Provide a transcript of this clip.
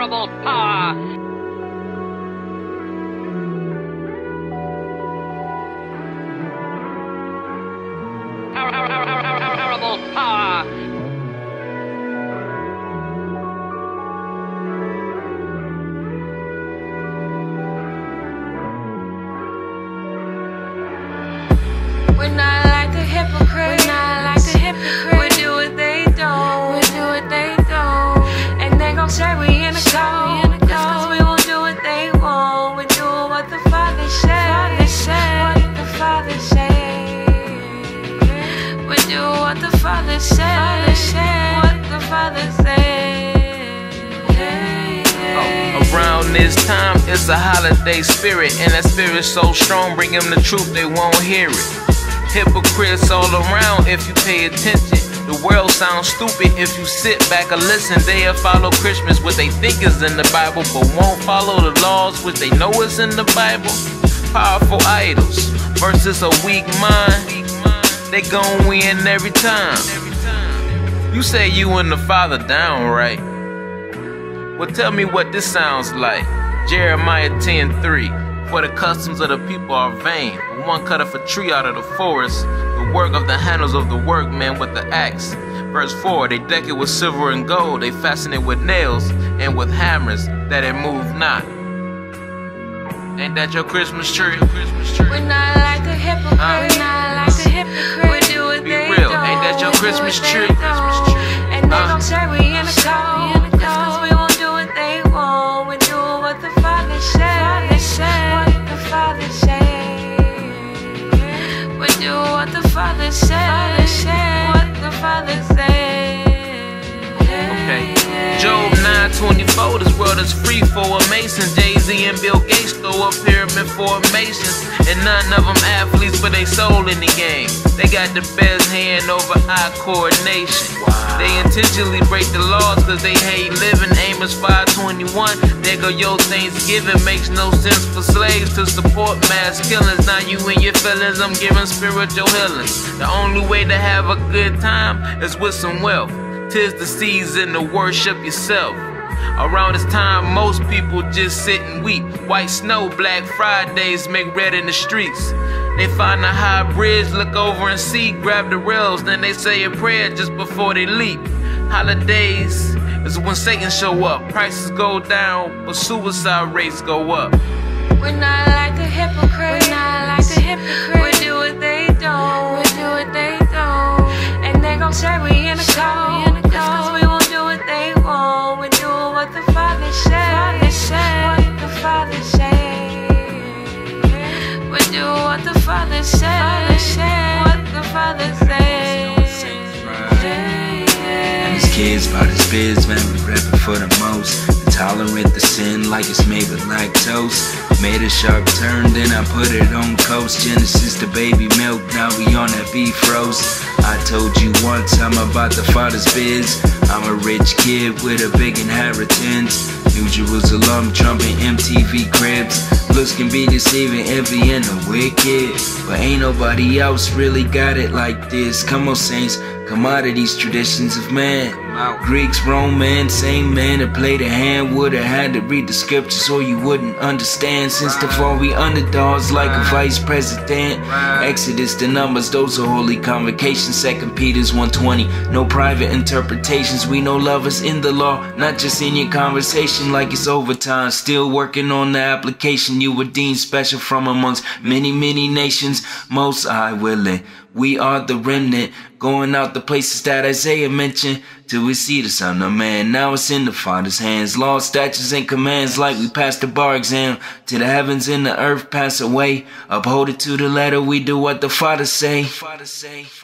terrible power. Terrible power. We're not like the hypocrites. We're not like the hypocrites. We do what they don't. We do what they don't. And they gon' say we in the cold. Cause we won't do what they want. We do what the Father said. What the Father said. We do what the Father said. What the Father said. Around this time, it's a holiday spirit, and that spirit's so strong, bring them the truth, they won't hear it. Hypocrites all around if you pay attention. The world sounds stupid if you sit back and listen. They'll follow Christmas, what they think is in the Bible, but won't follow the laws which they know is in the Bible. Powerful idols versus a weak mind, they gon' win every time. You say you and the Father down, right? Well, tell me what this sounds like. Jeremiah 10:3. For the customs of the people are vain. One cutteth a tree out of the forest, the work of the handles of the workman with the axe. Verse 4. They deck it with silver and gold, they fasten it with nails and with hammers, that it move not. Ain't that your Christmas tree? We're not like the hypocrites. We're not like the hypocrites. We do what they real. don't. Ain't that your Christmas tree? And they gon' say we in the cold. Cause we won't do what they want. We do what the Father said. What the Father said. We do what the Father said. What the Father said. Okay. Job 9:24, this world is free for a mason. Jay-Z and Bill Gates throw up pyramid formations, and none of them athletes, but they soul in the game. They got the best hand over eye coordination. They intentionally break the laws cause they hate living. Amos 5:21, there go your Thanksgiving. Makes no sense for slaves to support mass killings. Now you and your feelings, I'm giving spiritual healing. The only way to have a good time is with some wealth. 'Tis the season to worship yourself. Around this time, most people just sit and weep. White snow, Black Fridays make red in the streets. They find a high bridge, look over and see, grab the rails, then they say a prayer just before they leap. Holidays is when Satan show up. Prices go down, but suicide rates go up. We're not like the hypocrites. We're not like the hypocrites. We do what they don't. We do what they don't. And they gon' say we in the cold. Cause we won't do what they want. We do what the Father said. What the Father said. We do what the Father said. What the Father said. And his kids about his biz, man, we reppin' for the most. Intolerant to sin like it's made with lactose. Made a sharp turn, then I put it on coast. Genesis to baby milk, now we on that beef roast. I told you once I'm about the Father's biz. I'm a rich kid with a big inheritance. New Jerusalem, trumping MTV cribs. Looks can be deceiving, envy and the wicked, but ain't nobody else really got it like this. Come on saints, come out of these traditions of man. Greeks, Romans, same man that played a hand would've had to read the scriptures or you wouldn't understand. Since the fall we underdogs like a vice president. Exodus to Numbers, those are holy convocations. 2 Peter's 1:20, no private interpretations. We know lovers in the law, not just in your conversation like it's overtime. Still working on the application. You were deemed special from amongst many, many nations. Most High willing, we are the remnant, going out the places that Isaiah mentioned, till we see the Son of Man. Now it's in the Father's hands. Laws, statutes, and commands like we passed the bar exam. Till the heavens and the earth pass away, uphold it to the letter. We do what the Father say.